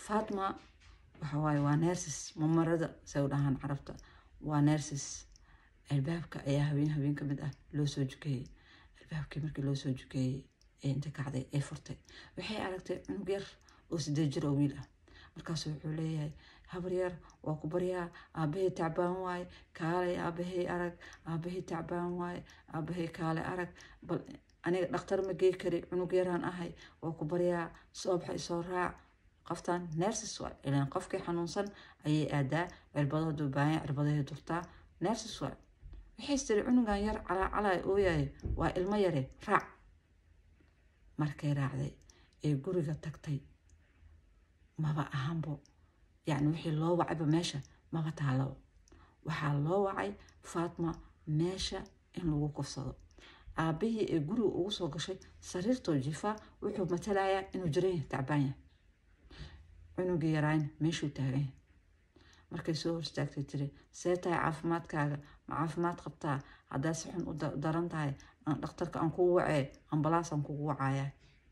فاطمة وحواي ونيرسس ممرضة سوداهن عرفته ونيرسس البابك أيها هبين كمدة لو سوجكي البابك مركي لو سوجكي أنت قاعدة فرتي وحي عرفتي إنه غير وسدجر ويله مركز وحوليه هبرير وكبريا أبيه تعبان واي كالي أبيه أرق أبيه تعبان واي أبيه كالي أرق بل أنا دكتور مجي كري إنه غيران أهي وكبريا صبح يسرع قفتان نيرسس واي إلى قفك حنوصل أي أداء عربضة دبي عربضة دكتور نيرسس واي بحيث إنه غير على أوياي والميري راع markay raacday ee guriga tagtay maba ahanbo yani wixii loo wacayba meesha maba taalo waxaa loo wacay Faatma meesha in lagu kufsado aabihii ee guriga ugu soo gashay sariirtoo jifa wuxuu matalayaa inuu jiray tacbaan yahay cunugii yaraan meeshuu taagan markay soo horstaagtay tiri seetay caafimaadkaaga ma caafimaad qabtaa haddaa si xun u daran tahay dhakhtarka aan kugu wacay ambalaas aan kugu wacayaa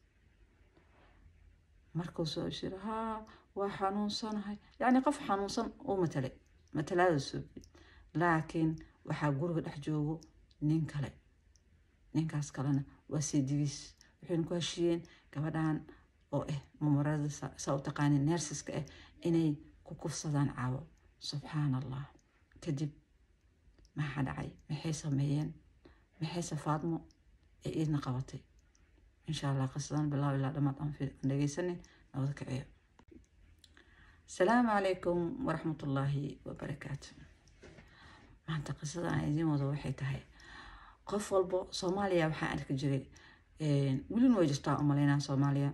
markuu soo shiro waa xanuunsanahay yani qof xanuunsan oo matalaada soo laakiin waxaa guriga dhex joogo nin kale ninkaas kalena waa sidigiis waxayna ku heshiyeen gabadhan oo mumarada saa u taqaanin nersiska inay ku kufsadaan caawo subxaanallah kadib maxaa dhacay maxay sameeyeen maxay Faatmo idna qabatay insha Allah qasdan bilaa ilaa dhamaad aan dhageysanin nabad ka ciyo السلام عليكم ورحمة الله وبركاته maanta qisada aan idin wado waxay tahay qof walbo Soomaaliya waxa aan ka jiray wilin way jirtaa umaleynaa Soomaaliya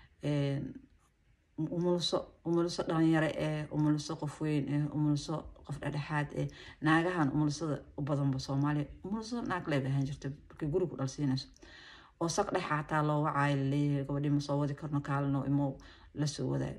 umulso dhalinyaro umulso qof weyn umulso qof dhexaad naagahan umulsada u badan Soomaaliya umulso naag leedahay jirta markii guriga ku dhalsiinayso oo saq dhexaataa loo wacay leeyahay gabadhii ma soo wadi karno kaalno imo la soo waday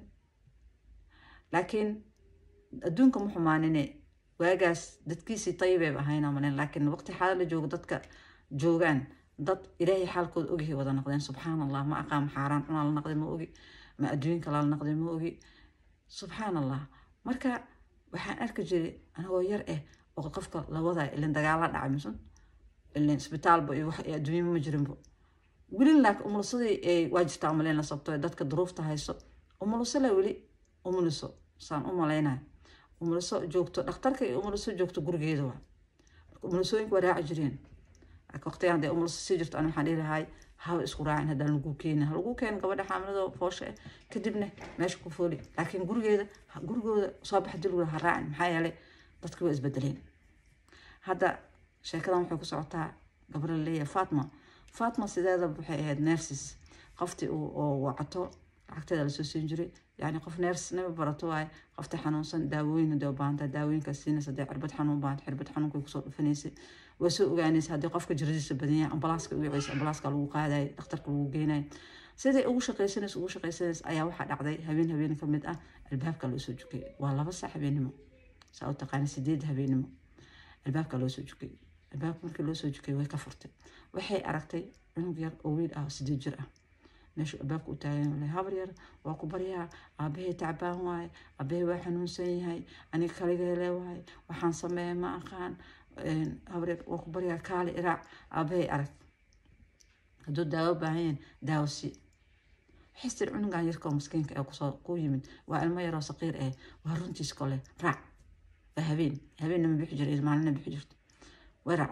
laakiin adduunka ma xumaanine waagaas dadkiisii taybay ahayna maleen laakiin waqti xaalad la joogo dadka joogan dad ilaahay xaalkooda ogi wada noqdeen subxaanallah ma aqaan xaraan cunaa la noqday ma ogi ma adduunka la noqday ma ogi subxaanallah marka waxaan arki jiray anagoo yar oo qofka la waday ilaa dagaal la dhacay misan ilaa isbitaal iyo wax adduunyo ma jirinbo wilin laak umulsadii waa jirtaa maleen la sabtay dadka duruufta hayso umulso la wali umulso saan u maleynaa umulso joogto dhakhtarka iyo umulso joogto gurigeeda waa umulsooyinku waa raaci jireen waqtigan de umulso si jirto aan waxaan dhilahay haw isku raacin hadaan lagu keenin gabadha xaamadada foosha kadibna meesha ku fooli laakiin gurigooda soo baxdi lagu raacin maxaa yeelay dadku way isbedeleen hadda sheekadan waxay ku socotaa gabar leeyahay Faatma sideeda waxay ahayd nurses qofti oo wacato lacagteeda la soo siin jiray يعني قف نيرس نبي براتواي قفت حنون صن داوين دوبان داوين كسينة صدق عربت حنون بان حربت حنون كل صوت فنيسي وسوق يعني هذا قف كجريس البدنية أمبلاس كويعيس أمبلاس كلو قاعدة دكتور كلو جينا سيدي أوش قيسنس أي واحد عضي هبين كمدة الباب كلو سوجكي والله بس هبينمو سأو تقاني سديد هبينمو الباب كلو سوجكي الباب كلو سوجكي وكفرتي وحي أركتي إنه غير أويل سديد جرأة ماشي بابك وتاين ولا هابرير وكبريا أبيه تعبان واي أبيه وحنون سيهاي أنا كلي له واي وحن سماه ما أخان هابرير وكبريا كالي إرع أبيه أرك هدو داو بعين داوسي حس العنق عن يركب مسكين كأقوى من وعلما يرى صغير وهرنتي سكوله رع هبين لما بيحجر إذا ما لنا بيحجر ورع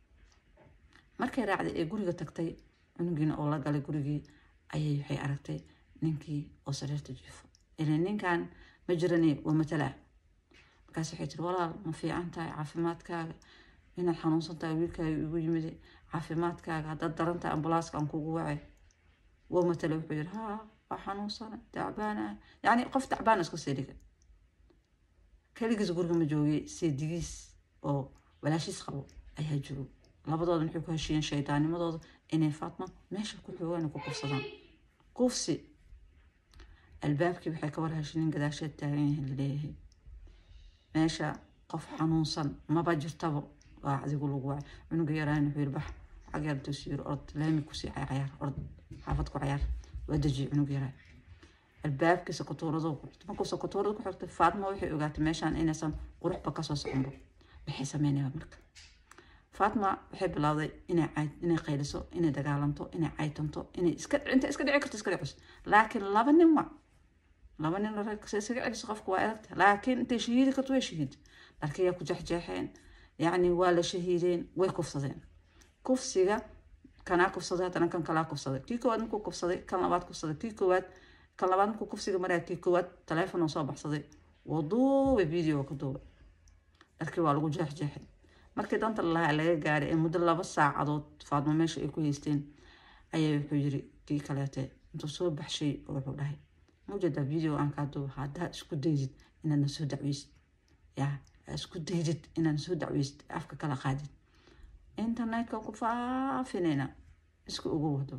مركي رع يقولي تكتي عنقين أولا قال يقولي ayay waxay aragtay ninkii oo sariirta jiifo ilaa ninkan ma jirani waa matala markaas waxay tiri walaal ma fiican tahay caafimaadkaaga inaad xanuunsan tahay wiilkaaga igu yimid caafimaadkaaga haddaad daran tahay ambalaaska aan kugu wacay waa matala wuxuu yiri waa xanuunsana tacbaana yani qof tacbaan isku sii dhigay kaligiis guriga ma joogay seedigiis oo walaashiis qabo ayaa joogo labadooda waxay ku heshiyeen shaydaanimadooda inay Faatma meesha ku xoogan ku kufsadaan kufsi albaabkii waxay ka warhashinin gadaasheed taagan yahay leeyahay meesha qof xanuunsan ma ba jirtaba waa adigu lagu wacay cunuga yaraan wuxuu yiri bax xageertu siir ord laami ku sii cayaar ord xaafad ku cayaar wadaji cunuga yaraan الباب كسكتورة ماكو سكتورة كحرت فاطمة وحي وقعت ماشان إنا سام قروح بكسوس عمرو بحيث ماني مرك فاطمة بحب الله إنا قيلسو إنا دقالنتو إنا عيتنتو إنا أنت إسكت عكرت إسكت عكس لكن لابن رك سيسكت سقف قوائلت لكن أنت شهيد كتوي شهيد لكن ياكو جحجاحين يعني ولا شهيدين ويكفصدين كفصيغا كان كفصدات أنا كان كلا كفصدات كيكو واد مكو كفصدات كان لباد كفصدات كيكو واد كان لباد مكو كفصيغا مريا كيكو واد تليفون وصوب حصدي وضوب فيديو كدوب لكن والو جحجاحين markii danta laga gaaray muddo 2 saacadood Faadmo meesha ay ku haysteen ayay wuxuu yiri kii kaleete intuu soo baxshay wuxuu dhahay mujada video aan ka duubo hada isku dayid inaan soo dacweysid isku dayid inaan soo dacweysid afka kala qaadid internetka ku faafinayna isku ugu wado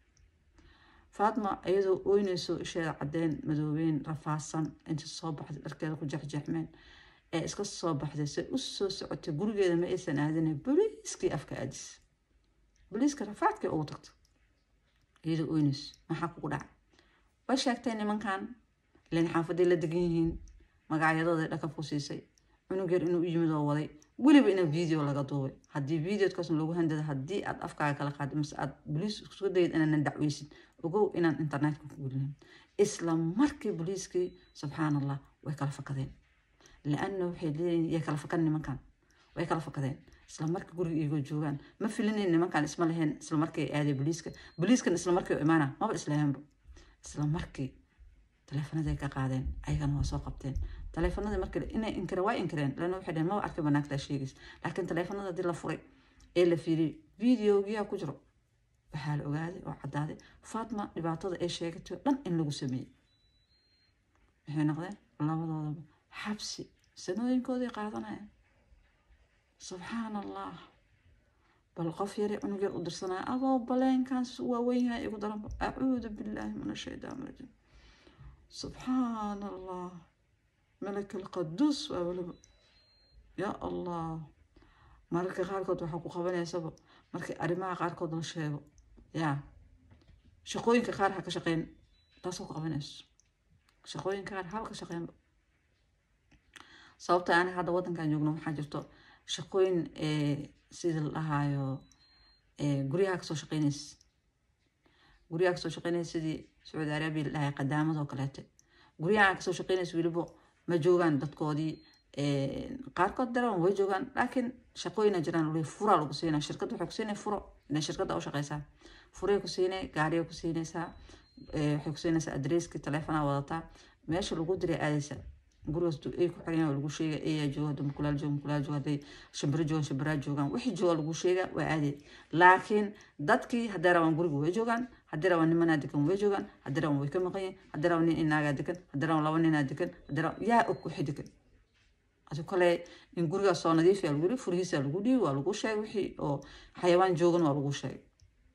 Faadmo ayadoo ooynayso isheeda cadeen madoobeyn rafaasan inta soo baxday dharkeeda ku jaxjaxmeen iska soo baxday si u soo socotay gurigeeda ma aysan aadin booliiskii afka aadis booliiska rafaadka ugu tagto iyada ooynis maxaa ku dhacay way sheegtay nimankan leen xaafadii la degan yihiin magacyadooda dhaqaf ku siisay cunugeer inuu yimid oo waday waliba in video laga duubay hadii videokaas lagu handada hadii aad afkaaga kala qaad mise aad booliis isku dayid inaan dacweysid ogow inaan internetka ku gulin isla markii booliiskii subhanallah way kala fakadeen لأنه وحيدين يكلا فكان مكان ويكلا فكذين إسلام مركي قولي يجوا جوان ما في لين إن مكان اسمه لهن إسلام مركي عادي بوليسك إسلام مركي إمانة ما بالإسلام إسلام مركي تلفنا ذيك قاعدين أي كانوا وساقبتين تلفنا ذي مركي إن إنكر واي إنكرين لأنه وحيدين ما أعرف بناك لا شيء لكن تلفنا ذي لفري إلا في فيديو جيا كجرو بحال أوجادي وعدادي فاطمة لبعض إيش شيء كتير لن إن لو سمي هنا نقدر الله حبسي سنوين كودي قاعدنا سبحان الله بالقف يري عنقر ودرسنا أضو بلين كان سوا وينها يقدر أعوذ بالله من الشيطان الرجيم سبحان الله ملك القدوس يا الله ملك غاركود وحقو خبنا سبب ملك أرماء غاركود الشيب يا شقوين كخار هكا شقين تاسوق خبناش شقوين كخار هكا شقين sababta aan hadda wadankan joogno waxaa jirto shaqooyin sida la hayo guriga ka soo shaqeynaysa sidii Saudi Arabia la hay qadaamad oo kaleete guriga ka soo shaqeynaysa wilibo ma joogan dadkoodii qaarkood daran way joogan laakiin shaqooyin jiraan oo furo lagu siinaa shirkadu waxay ku siinay furo in shirkada u shaqeysa furo ku siinay gaariga ku siinaysa waxay ku siinaysa adresski telefoona wadata meesha lagu diray aadaysa gurigaas ay ku xireen oo lagu sheegay ay jooga mukulaal jooga day shimbira joogan wixii jooga lagu sheegay waa aadey laakiin dadkii hadda rawan guriga way joogan hadda rawan nimana degan way joogan hadda rawan way ka maqayeen hadda rawan nin inaaga degan hadda rawan laba nin degan hadda yaa og ku xidigan aso kale in guriga soo nadiif ah lagu furihiisa lagu dhii waa lagu sheegay wixii oo xayawaan joogan waa lagu sheegay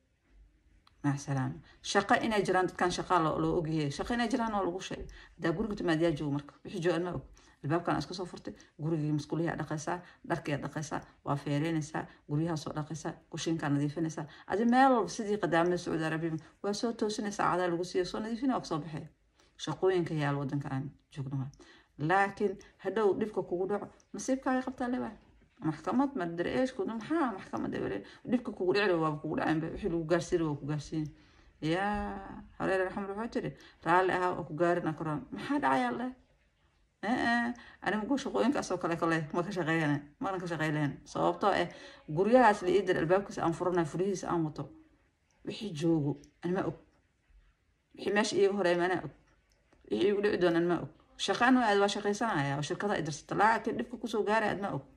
مع السلامة شقة إنا جيران كان شقة لو أجيه شقة إنا جيران ولا لقو شيء ده جورج تماديا جو مرك بيجي جو أنا الباب كان أسكت صفرت جورج مسكولية دقيسة دركية دقيسة وافيرين نسا جورجها صوت دقيسة كوشين كان نظيف نسا هذا ما صدي قدام السعودية العربية وصوت توسن نسا عذا لقوسية صوت نظيفين أقصى بحي شقوين كهيا الودن كان جوجنها لكن هذا دفك كودع نصيب كاي قبضة لبا محكمة ما أدري إيش كنا محكمة دولة دفك كودع لو كودع عم بحلو قارسين وقارسين يا هذا الحمد لله تري رالها وكجارنا كرام ما حد عيال أنا مقول شقوين كأسوق كله ما كشغيلنا ما أنا كشغيلين صوابته قريها أصل يدر الباب كس أنفرنا فريس أموتو وحي جوجو أنا ما أك وحي ماشي إيه هراي ما أنا أك وحي يقولوا إدون أنا ما أك شقان وأدوا شقي سنة يا وشركة إدرس طلع كده كوسو جاري أنا ما أك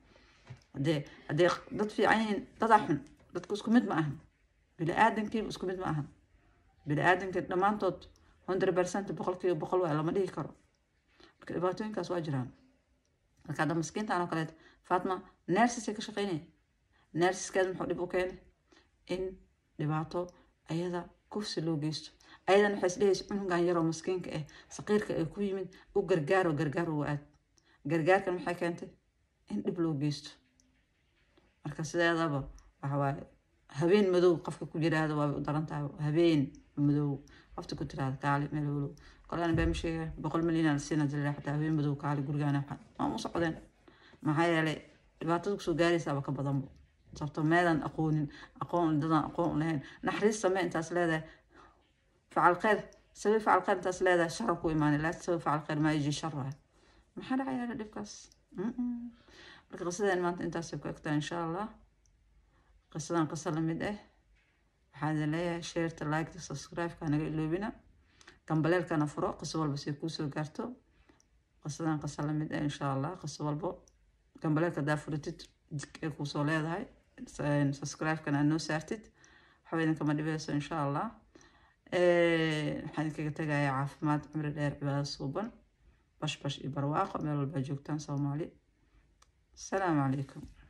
ده ضد في عين تضحن ضد كوسكو مد معهم بلا آدم كيف كوسكو مد معهم بلا آدم كده ما أنتط 100% بقول ولا ما دي كرو كريباتين كاس واجران هذا مسكين تاعنا قالت فاطمة نيرسس كشقيني نيرسس كذا محب بوكين إن لبعضه أيضا كوفس لوجيست أيضا نحس ليش إنهم قاعد يروا مسكين كأه صغير كأكوي من وجرجار وقت جرجار كان محكي أنت إن بلوجيست مركز هذا وهو هبين مدو قفك كجرا هذا ودرنت هبين مدو qofta ku tiraahdo kaali meel walow qolaan baa misheega 100 milyan sina dilaa xataa haween madow kaali gurigaana ma u socdeen maxaa yeelay dhibaatada kusoo gaaraysaaba ka badanbo sababtoo meedan aqoon dadan aqoon lahayn naxariis samee intaas leedahay facal khayr سوي فعل خير تسليدا شرك وإيماني لا تسوي فعل خير ما يجي شره ما حدا عيال دبكاس قصدا ما انت سبكت ان شاء الله قصة لمده هذا ليه شير لايك سبسكرايب كان قالوا بينا كان بلال كان فروق قصة بس يكوسو كارتو قصة لمده ان شاء الله قصة والبو كان بلال كدا فرتت كوسو لهداي سبسكرايب كان انو سارتت حوينا كما دبيس ان شاء الله waxaan kaga tagayaa caafimaad cumri dheer cibaado suuban bash iyo barwaaqo meel walba joogtaan Soomaali. Assalaamu calaykum.